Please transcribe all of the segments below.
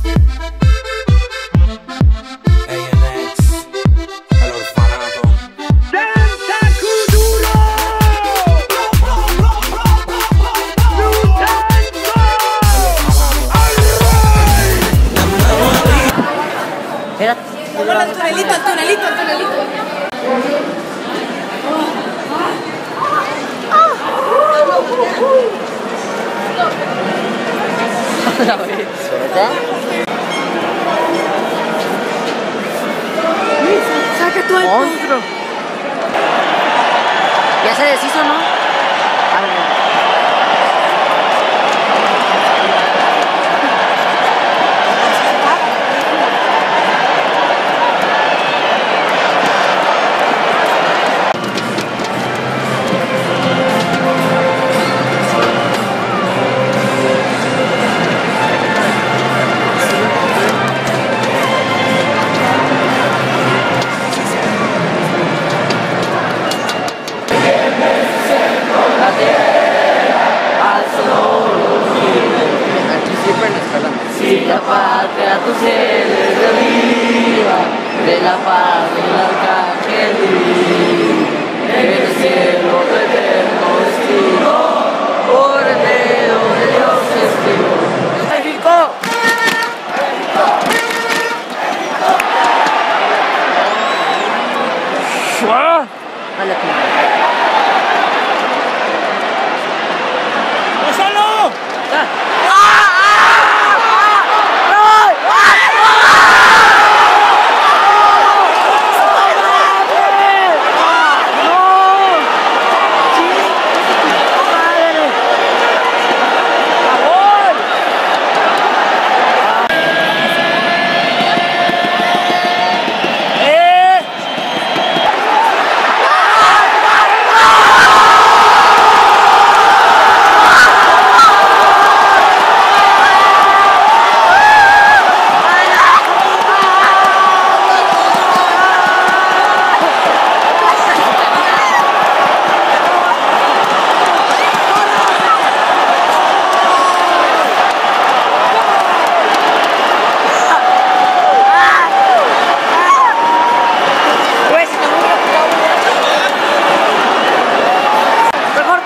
Al tunelito, al tunelito, al tunelito. Saca tu monstruo. Ya se deshizo, ¿no? Si la patria tu cielo es de arriba, de la paz del arcángel divino, en el cielo tu eterno destino, por el dedo de Dios escribo. ¡México! ¡Gonzalo!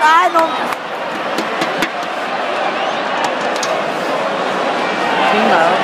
Chingado.